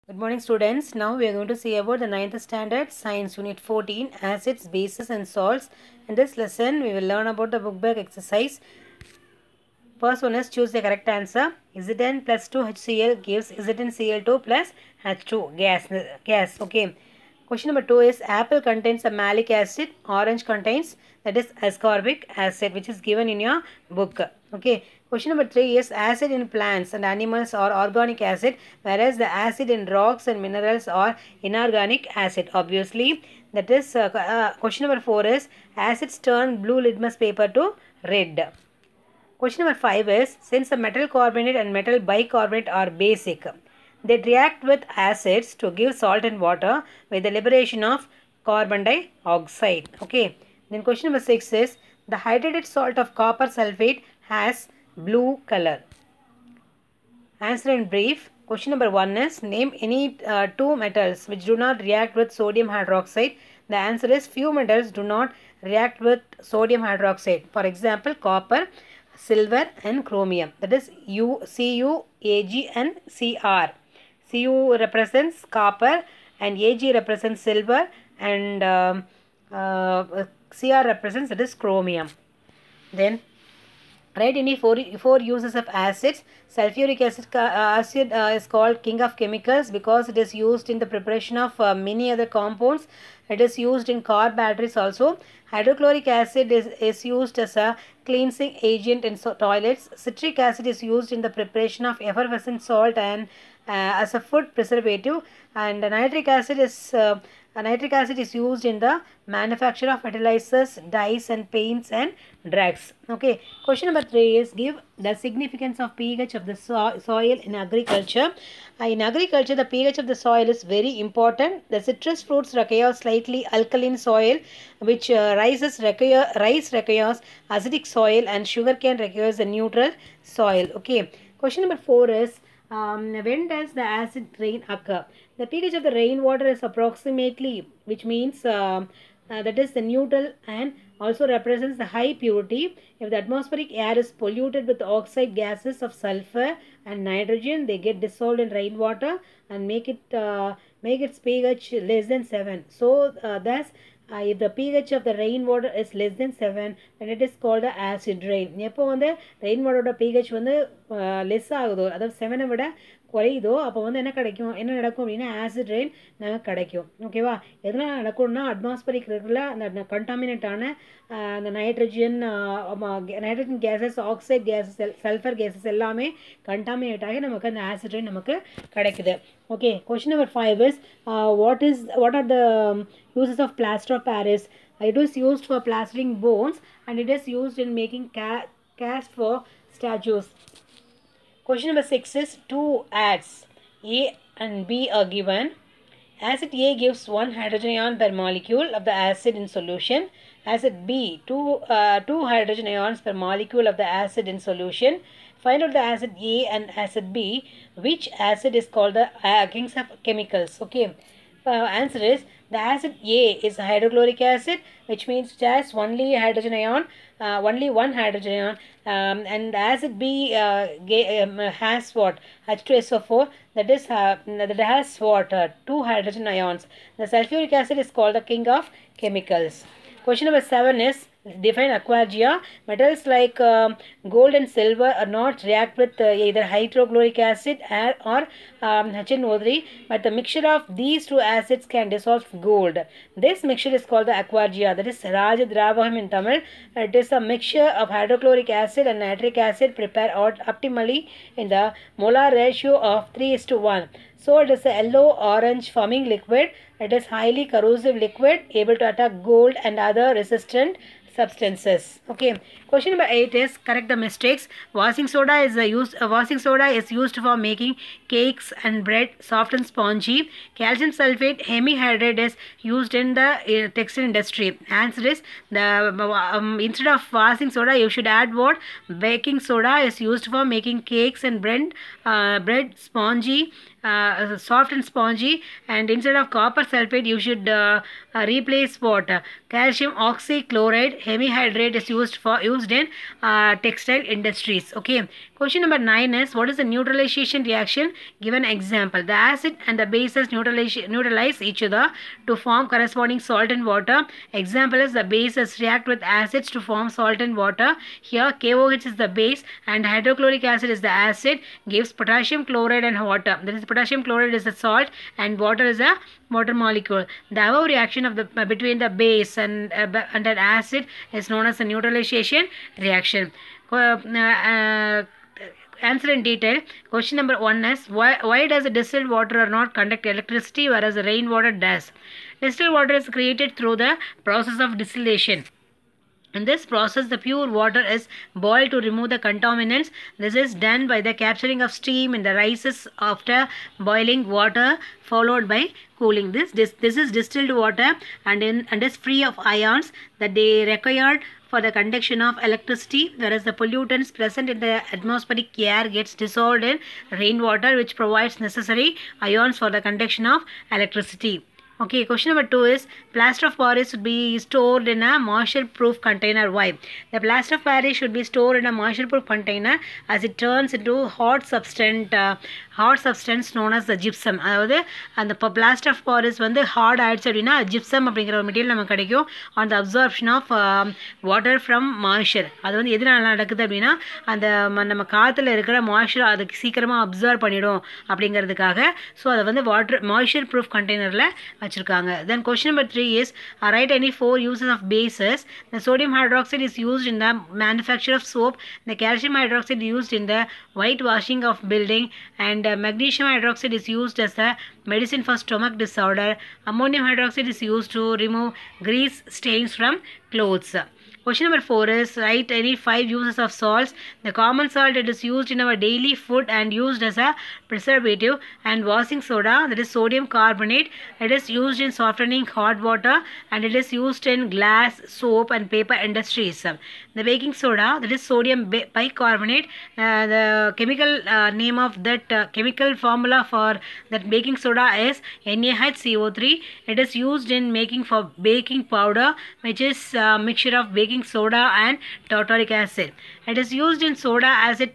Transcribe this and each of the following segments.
Good morning students. Now we are going to see about the 9th standard science unit 14 acids, bases and salts. In this lesson we will learn about the book bag exercise. First one is choose the correct answer. Zn plus 2 HCl gives ZnCl2 plus H2 gas. Okay. Question number 2 is apple contains a malic acid, orange contains that is ascorbic acid, which is given in your book. Okay. Question number 3 is acid in plants and animals are organic acid, whereas the acid in rocks and minerals are inorganic acid. Obviously, that is question number 4 is acids turn blue litmus paper to red. Question number 5 is, since the metal carbonate and metal bicarbonate are basic, they react with acids to give salt and water with the liberation of carbon dioxide. Okay. Then question number 6 is, the hydrated salt of copper sulfate has blue color. Answer in brief. Question number 1 is, name any two metals which do not react with sodium hydroxide. The answer is, few metals do not react with sodium hydroxide. For example, copper, silver and chromium. That is Cu, Ag and Cr. Cu represents copper and Ag represents silver and Cr represents that is chromium. Then write any four uses of acids. Sulfuric acid is called king of chemicals because it is used in the preparation of many other compounds. It is used in car batteries also. Hydrochloric acid is used as a cleansing agent in toilets. Citric acid is used in the preparation of effervescent salt and as a food preservative. And nitric acid is used in the manufacture of fertilizers, dyes and paints and drugs. Okay. Question number 3 is, give the significance of pH of the soil in agriculture. In agriculture, the pH of the soil is very important. The citrus fruits require slightly alkaline soil, which rice requires acidic soil, and sugarcane requires a neutral soil. Okay. Question number 4 is, when does the acid rain occur? The pH of the rainwater is approximately, which means that is the neutral and also represents the high purity. If the atmospheric air is polluted with oxide gases of sulfur and nitrogen, they get dissolved in rainwater and make its pH less than 7. So thus if the pH of the rainwater is less than 7, then it is called the acid rain. எப்போ வந்து rainwater pH வந்து less ஆகுதோ, அதாவது 7 விட குறையுதோ, அப்போ வந்து என்ன நடக்கும் அப்படின்னா ஆசிட் ரெயின் நமக்கு கிடைக்கும். ஓகேவா? எதனால் நடக்கும்னா அட்மாஸ்பரிக் இருக்குல்ல அந்த கண்டாமினேட்டான அந்த nitrogen gases, oxide gases, sulphur gases எல்லாமே கண்டாமினேட் ஆகி நமக்கு அந்த ஆசிட் ரெயின் நமக்கு கிடைக்குது. Okay, question number 5 is, what are the uses of plaster of Paris? It is used for plastering bones and it is used in making cast for statues. Question number 6 is, two ads A and B are given. Acid A gives 1 hydrogen ion per molecule of the acid in solution. Acid B, 2 hydrogen ions per molecule of the acid in solution. Find out the acid A and acid B. Which acid is called the kings of chemicals? Okay. Answer is, the acid A is hydrochloric acid, which means it has only hydrogen ion, only 1 hydrogen ion, and acid B has what? H2SO4, that is that has what? 2 hydrogen ions. The sulfuric acid is called the king of chemicals. Question number 7 is, define aquagia. Metals like gold and silver are not react with either hydrochloric acid or HNO3, but the mixture of these two acids can dissolve gold. This mixture is called the aquagia, that is Rajadravaham in Tamil. It is a mixture of hydrochloric acid and nitric acid prepared optimally in the molar ratio of 3:1. So it is a yellow-orange forming liquid. It is highly corrosive liquid, able to attack gold and other resistant substances. Okay. Question number 8 is, correct the mistakes. Washing soda is used for making cakes and bread soft and spongy. Calcium sulfate hemihydrate is used in the textile industry. Answer is, instead of washing soda you should add what? Baking soda is used for making cakes and bread spongy, soft and spongy, and instead of copper sulfate you should replace what? Calcium oxychloride hemihydrate is used in textile industries. Okay. Question number 9 is, what is the neutralization reaction? Give an example. The acid and the bases neutralize each other to form corresponding salt and water. Example is, the bases react with acids to form salt and water. Here KOH is the base and hydrochloric acid is the acid, gives potassium chloride and water. That is, potassium chloride is the salt and water is a water molecule. The above reaction of the between the base and an acid is known as the neutralization reaction. Answer in detail. Question number 1 is, why does the distilled water not conduct electricity whereas the rainwater does? Distilled water is created through the process of distillation. In this process, the pure water is boiled to remove the contaminants. This is done by the capturing of steam in the rises after boiling water, followed by cooling. This is distilled water and is free of ions that they required for the conduction of electricity, whereas the pollutants present in the atmospheric air gets dissolved in rainwater, which provides necessary ions for the conduction of electricity. Okay, question number 2 is, plaster of Paris should be stored in a moisture-proof container. Why? The plaster of Paris should be stored in a moisture-proof container as it turns into hot substance known as the gypsum. அதாவது அந்த plaster of Paris வந்து hard ஆயிடுச்சு அப்படின்னா gypsum அப்படிங்கிற ஒரு material நமக்கு கிடைக்கும் on the absorption of water from moisture. அது வந்து எதனால நடக்குது அப்படின்னா அந்த நம்ம காற்றுல இருக்கிற மாய்ஸ்சர் அதுக்கு சீக்கிரமாக அப்சர்வ் பண்ணிடும் அப்படிங்கிறதுக்காக. ஸோ அதை வந்து மாய்ஸ்சர் ப்ரூஃப் கண்டெய்னரில் வச்சுருக்காங்க. Then question number 3 is, write any 4 uses of bases. The sodium hydroxide is used in the manufacture of soap. The calcium hydroxide is used in the whitewashing of building, and magnesium hydroxide is used as a medicine for stomach disorder. Ammonium hydroxide is used to remove grease stains from clothes. Question number 4 is, write any 5 uses of salts. The common salt that is used in our daily food and used as a preservative, and washing soda, that is sodium carbonate, it is used in softening hot water and it is used in glass, soap and paper industries. The baking soda, that is sodium bicarbonate, the chemical name of that chemical formula for that baking soda is NaHCO3. It is used in making for baking powder, which is a mixture of baking soda and tartaric acid. It is used in soda acid,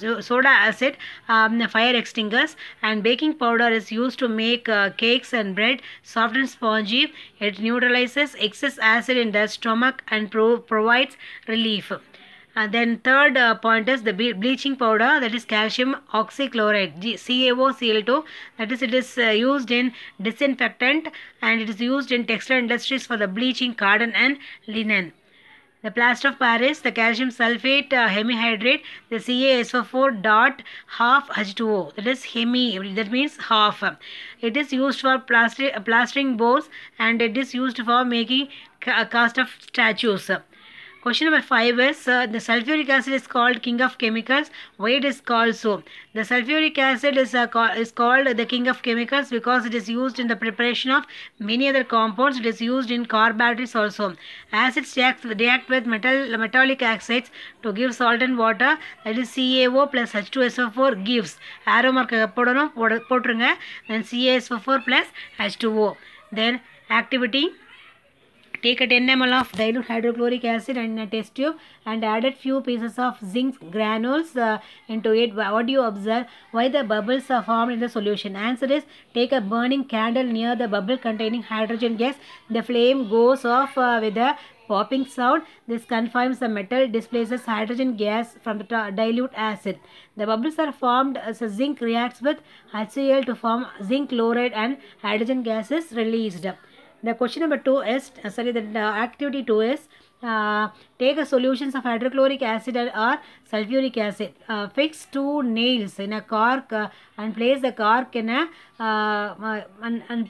fire extinguishers, and baking powder is used to make cakes and bread soft and spongy. It neutralizes excess acid in the stomach and provides relief. Then third point is the bleaching powder, that is calcium oxychloride, CaOCl2, that is it is used in disinfectant and it is used in textile industries for the bleaching cotton and linen. The plaster of Paris, the calcium sulfate hemihydrate, the CaSO4 dot half H2O, that is hemi, that means half. It is used for plastering boards and it is used for making cast of statues. Question number 5 is, the sulfuric acid is called king of chemicals. Why it is called so? The sulfuric acid is called the king of chemicals because it is used in the preparation of many other compounds. It is used in car batteries also. Acids react with metallic oxides to give salt and water. That is CaO plus H2SO4 gives. Arrow mark போட்டுருங்க. Then CaSO4 plus H2O. Then activity. Take a 10 ml of dilute hydrochloric acid in a test tube and added few pieces of zinc granules into it. What do you observe? Why the bubbles are formed in the solution? Answer is, take a burning candle near the bubble containing hydrogen gas. The flame goes off with a popping sound. This confines the metal, displaces hydrogen gas from the dilute acid. The bubbles are formed as a zinc reacts with HCl to form zinc chloride and hydrogen gas is released. The question number 2 is, the activity 2 is, take a solutions of hydrochloric acid or sulfuric acid. Fix 2 nails in a cork and place the cork in a 100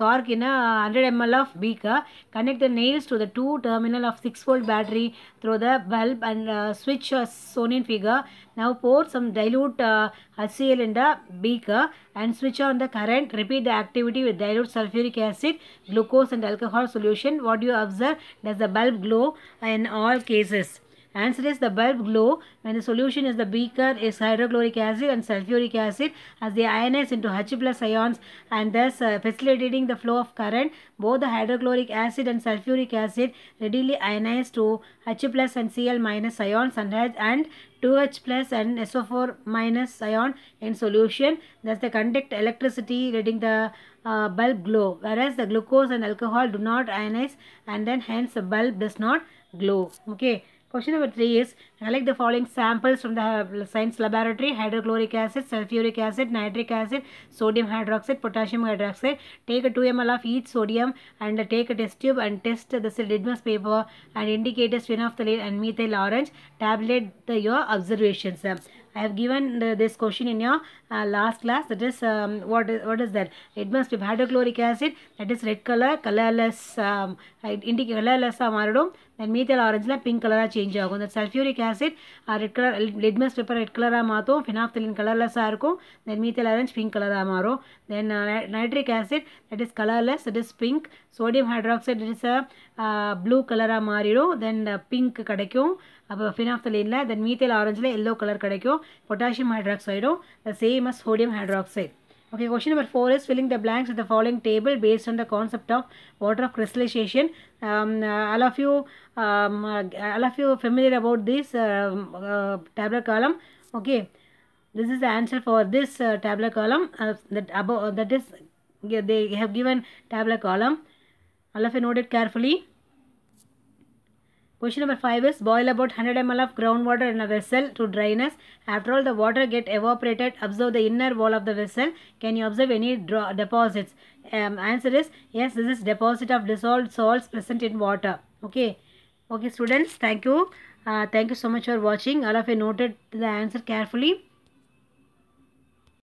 ml of beaker. Connect the nails to the 2 terminal of 6-volt battery through the bulb and switch as shown in figure. Now pour some dilute HCl in the beaker and switch on the current. Repeat the activity with dilute sulfuric acid, glucose and alcohol solution. What do you observe? Does the bulb glow in all cases? Answer is, the bulb glow when the solution is the beaker is hydrochloric acid and sulfuric acid as they ionize into H plus ions and thus facilitating the flow of current. Both the hydrochloric acid and sulfuric acid readily ionize to H plus and Cl minus ions and 2H plus and SO4 minus ion in solution. Thus they conduct electricity, letting the bulb glow, whereas the glucose and alcohol do not ionize, and then hence the bulb does not glow. Okay. Question number 3 is, collect the following samples from the science laboratory: hydrochloric acid, sulfuric acid, nitric acid, sodium hydroxide, potassium hydroxide. Take a 2 ml of each sodium and take a test tube and test the litmus paper and indicate a phenolphthalein and methyl orange. Tabulate your observations. I have given this question in your last class. That is what is that? Litmus paper. Hydrochloric acid, that is red color, colorless, indicate colorless maradum. Then methyl orange la pink color change agum. That sulfuric acid, red color, litmus paper red color maathum, phenolphthalein colorless irukum. Then methyl orange pink color maaro. Then nitric acid, that is colorless, that is pink. Sodium hydroxide, that is a blue color maarirum. Then pink kadaikum. Phenolphthalein la, then methyl orange la yellow color kadaikum. Potassium hydroxide, the same as sodium hydroxide. Okay, question number 4 is filling the blanks with the following table based on the concept of water of crystallization. All of you familiar about this tabular column. Okay, this is the answer for this tabular column. That is, they have given tabular column. All of you note it carefully. Question number 5 is, boil about 100 ml of groundwater in a vessel to dryness. After all the water get evaporated, observe the inner wall of the vessel. Can you observe any deposits? Answer is yes, this is deposit of dissolved salts present in water. Okay. Okay students, thank you. Thank you so much for watching. All of you noted the answer carefully.